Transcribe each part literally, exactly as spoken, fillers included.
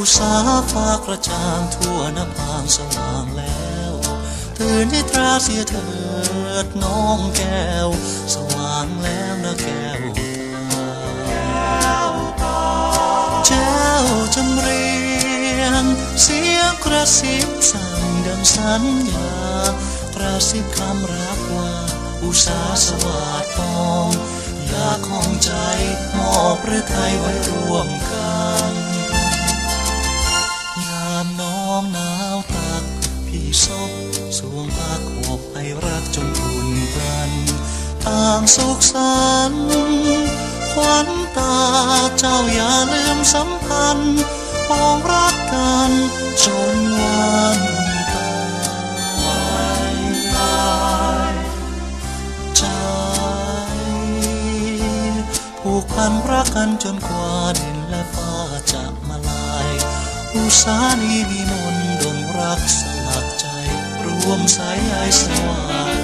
อุษาฟ้ากระจ่างทั่วนภาสว่างแล้วตื่นให้ตราเสียเถิดน้องแก้วสว่างแล้วนะแก้วตาแจ้วจำเรียงเสียงกระซิบสั่งดังสัญญากระซิบคำรักว่าอุษาสวัสดิ์ปองอยากของใจมอบพระทัยไว้ร่วมกันยามน้องหนาวตักพี่ซบสวงผ้าโขบให้รักจนอุ่นกันต่างสุขสันต์ขวัญตาเจ้าอย่าลืมสัมพันธ์ปองรักกันจนวันตายใจผูกพันรักกันจนกว่าดินและฟ้าจะมาลายอุษานี้มีมนต์ดงรักสลักใจรวมสายใยสว่าง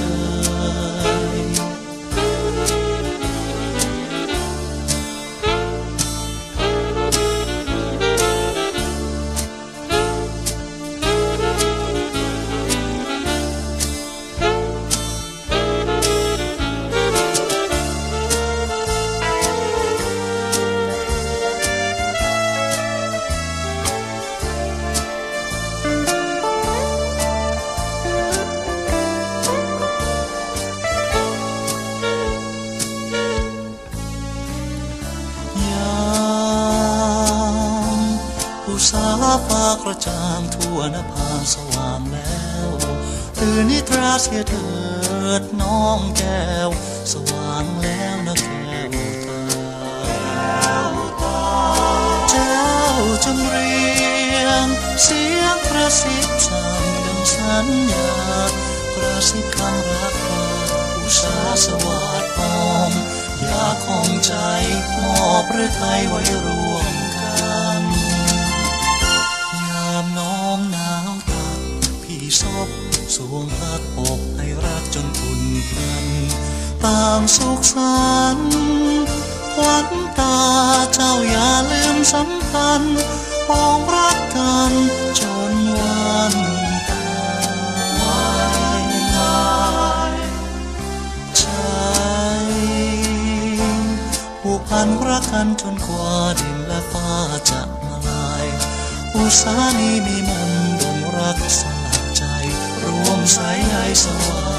อุษาฟ้ากระจ่างทั่วนภาสว่างแล้วตื่นนิทราเสียเถิดน้องแก้วสว่างแล้วนะแก้วตาแจ้วจำเรียงเสียงกระซิบสั่งดังสัญญากระซิบคำรักว่าอุษาสวัสดิ์ปองอยากของใจมอบพระทัยไว้ร่วมกันน้องหนาวตักพี่ซบสวงผ้าโขบให้รักจนอุ่นกันต่างสุขสันต์ขวัญตาเจ้าอย่าลืมสัมพันธ์ปองรักกันจนวันตายใจผูกพันรักกันจนกว่าดินและฟ้าจะมาลายอุษานี้มีมนต์ดงรักสลักใจรวมสายใยสว่าง